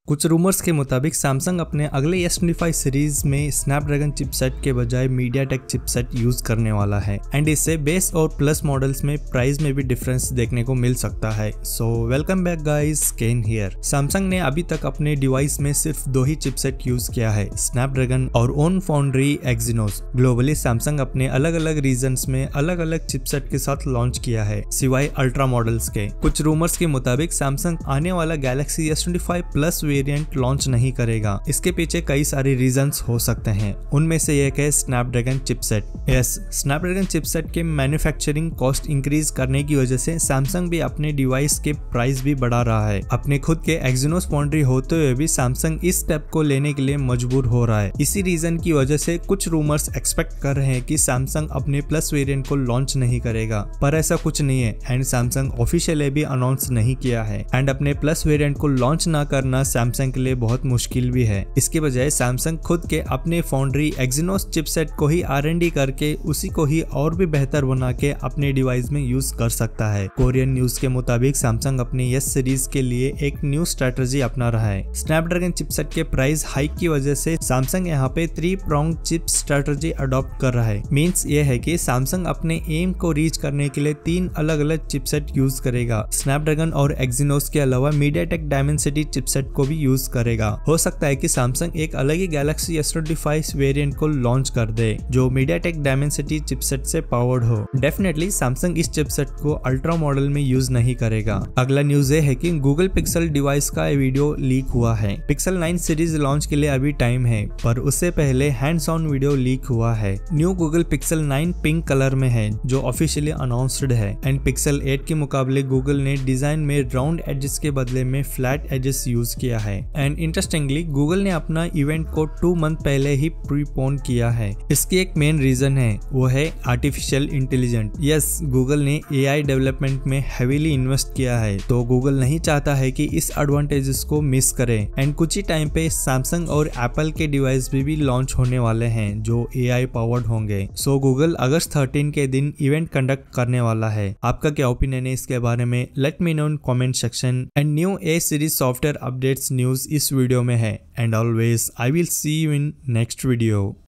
कुछ रूमर्स के मुताबिक सैमसंग अपने अगले S25 सीरीज में स्नैपड्रैगन चिपसेट के बजाय मीडियाटेक चिपसेट यूज करने वाला है एंड इससे बेस और प्लस मॉडल्स में प्राइस में भी डिफरेंस देखने को मिल सकता है। So welcome back guys, Ken here. Samsung ने अभी तक अपने डिवाइस में सिर्फ दो ही चिपसेट यूज किया है, स्नैपड्रैगन और own foundry Exynos. Globally Samsung अपने अलग अलग रीजन्स में अलग अलग चिपसेट के साथ लॉन्च किया है सिवाय अल्ट्रा मॉडल्स के। कुछ रूमर्स के मुताबिक सैमसंग आने वाला Galaxy S25 plus variant launch नहीं करेगा। इसके पीछे कई सारे रीजंस हो सकते हैं, उनमें से एक है Snapdragon chipset. Yes, Snapdragon chipset के मैन्युफैक्चरिंग कॉस्ट इंक्रीज करने की वजह से सैमसंग भी अपने डिवाइस के प्राइस भी बढ़ा रहा है। अपने खुद के एक्सिनोस फाउंड्री होते हुए भी सैमसंग इस स्टेप को लेने के लिए मजबूर हो रहा है। इसी रीजन की वजह से कुछ रूमर्स एक्सपेक्ट कर रहे हैं कि सैमसंग अपने प्लस वेरिएंट को लॉन्च नहीं करेगा, पर ऐसा कुछ नहीं है एंड सैमसंग ऑफिशियली भी अनाउंस नहीं किया है। एंड अपने प्लस वेरिएंट को लॉन्च ना करना सैमसंग के लिए बहुत मुश्किल भी है। इसके बजाय सैमसंग खुद के अपने फाउंड्री एक्सिनोस चिपसेट को ही R&D करके उसी को ही और भी बेहतर बना के अपने डिवाइस में यूज कर सकता है। कोरियन न्यूज के मुताबिक सैमसंग अपनी S सीरीज के लिए एक न्यू स्ट्रेटजी अपना रहा है। स्नैपड्रैगन चिपसेट के प्राइस हाइक की वजह से सैमसंग यहाँ पे 3 pronged चिप स्ट्रेटजी अडॉप्ट कर रहा है। मींस ये है कि सैमसंग अपने एम को रीच करने के लिए 3 अलग अलग चिपसेट यूज करेगा। स्नैपड्रैगन और एक्सिनोस के अलावा मीडियाटेक डायमेंसिटी चिपसेट को भी यूज करेगा। हो सकता है कि सैमसंग एक अलग ही गैलेक्सी S25 वेरिएंट को लॉन्च कर दे जो मीडियाटेक डायमेंसिटी चिपसेट से पावर्ड हो। डेफिनेटली सैमसंग इस चिपसेट को अल्ट्रा मॉडल में यूज नहीं करेगा। अगला न्यूज ये है कि गूगल पिक्सल डिवाइस का वीडियो लीक हुआ है। पिक्सल 9 सीरीज लॉन्च के लिए अभी टाइम है, पर उससे पहले हैंड्स ऑन वीडियो लीक हुआ है। New Google Pixel 9 pink colour में है जो ऑफिशियली अनाउंस्ड है एंड पिक्सल 8 के मुकाबले गूगल ने डिजाइन में राउंड एजेस के बदले में फ्लैट एजेस यूज किया है। एंड इंटरेस्टिंगली गूगल ने अपना इवेंट को 2 मंथ पहले ही प्रीपोन किया है। इसकी एक मेन रीजन है, वो है आर्टिफिशियल इंटेलिजेंस। यस, गूगल ने AI डेवलपमेंट में हेवीली इन्वेस्ट किया है, तो गूगल नहीं चाहता है कि इस एडवांटेजेस को मिस करे। एंड कुछ ही टाइम पे सैमसंग और एप्पल के डिवाइस भी लॉन्च होने वाले हैं जो AI पावर्ड होंगे। सो गूगल अगस्त 13 के दिन इवेंट कंडक्ट करने वाला है। आपका क्या ओपिनियन है इसके बारे में? Let me know in comment section. And new A series software updates news इस वीडियो में है। And always I will see you in next video.